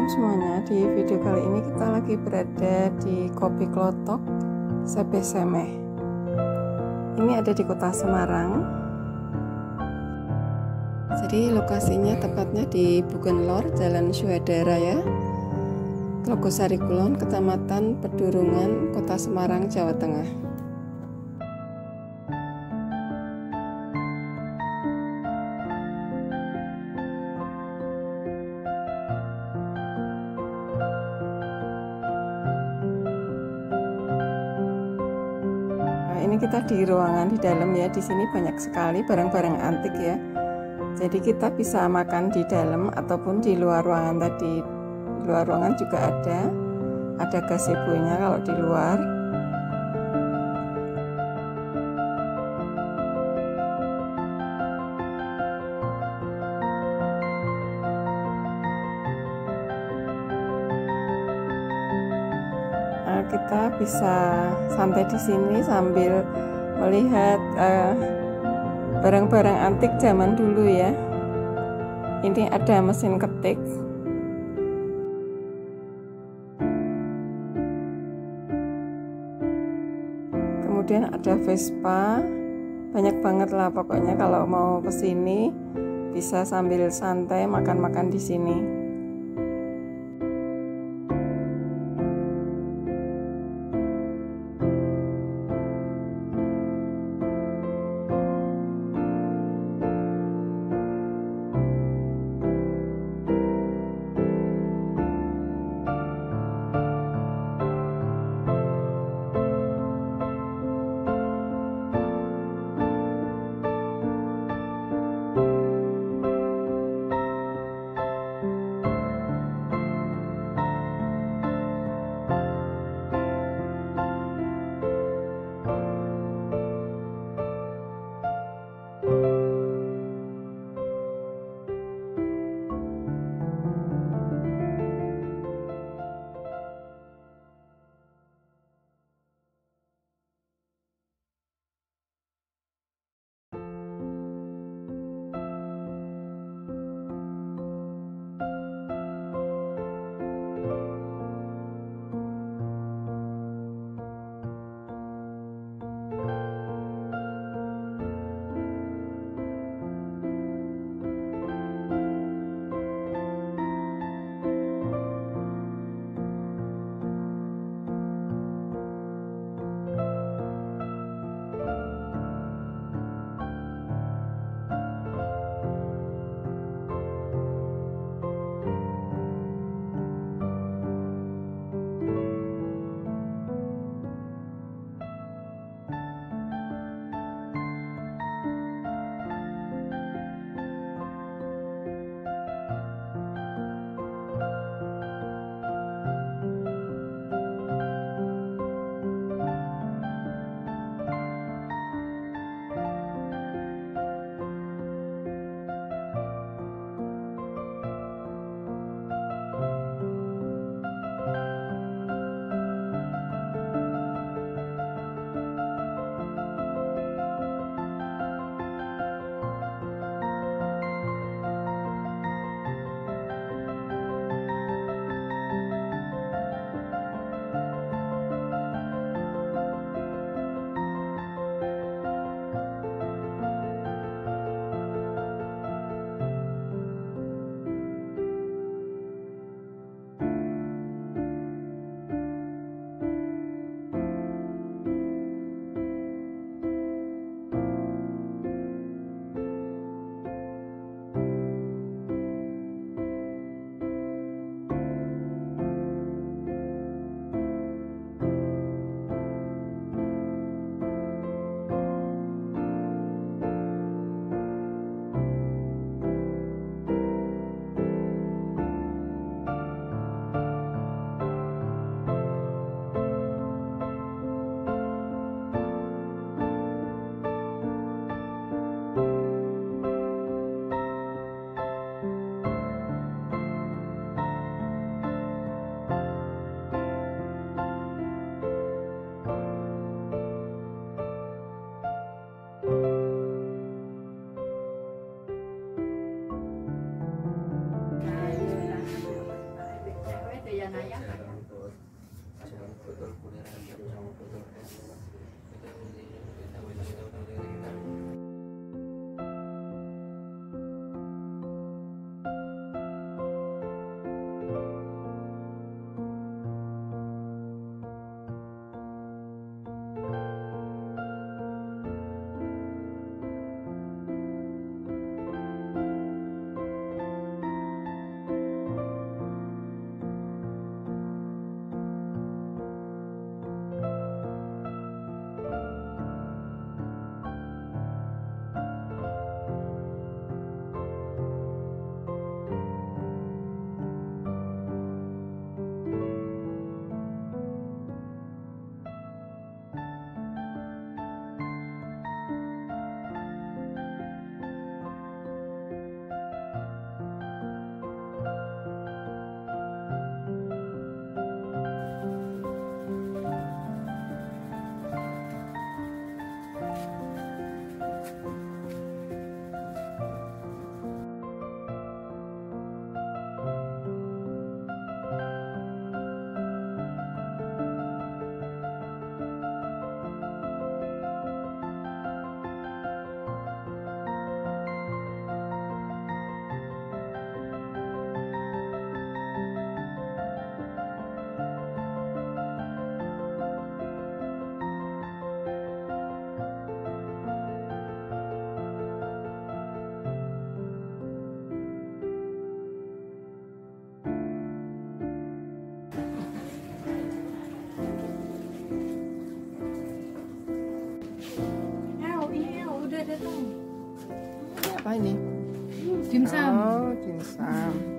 Shalom semuanya, di video kali ini kita lagi berada di Kopi Klotok Sepe Semeh. Ini ada di kota Semarang. Jadi lokasinya tepatnya di Bugenlor, Jalan Syuhada Raya, Tlogosari Kulon, Kecamatan Pedurungan, Kota Semarang, Jawa Tengah. Ini kita di ruangan di dalam ya. Di sini banyak sekali barang-barang antik ya. Jadi kita bisa makan di dalam ataupun di luar ruangan tadi. Di luar ruangan juga ada gazebo-nya kalau di luar. Kita bisa santai di sini sambil melihat barang-barang antik zaman dulu ya. Ini ada mesin ketik. Kemudian ada Vespa. Banyak banget lah pokoknya, kalau mau ke sini bisa sambil santai makan-makan di sini. Apa ini? Dimsum. Oh, dimsum.